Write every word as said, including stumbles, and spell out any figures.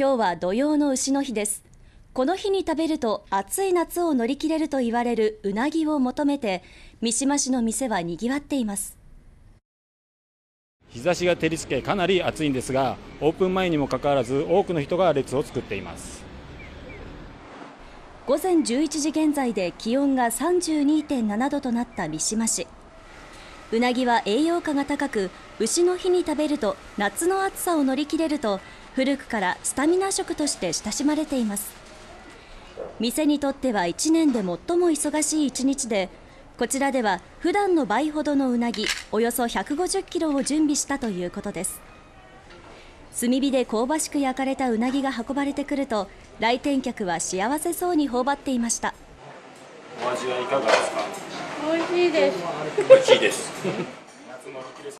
今日は土用の丑の日です。この日に食べると暑い夏を乗り切れると言われるうなぎを求めて、三島市の店はにぎわっています。 日差しが照りつけかなり暑いんですが、オープン前にもかかわらず多くの人が列を作っています。 午前じゅういちじ現在で気温が さんじゅうにてんなな 度となった三島市。うなぎは栄養価が高く、丑の日に食べると夏の暑さを乗り切れると古くからスタミナ食として親しまれています。店にとってはいちねんで最も忙しい一日で、こちらでは普段の倍ほどのうなぎおよそひゃくごじゅっキロを準備したということです。炭火で香ばしく焼かれたうなぎが運ばれてくると、来店客は幸せそうに頬張っていました。 お味はいかがですか？ 美味しいです。 美味しいです。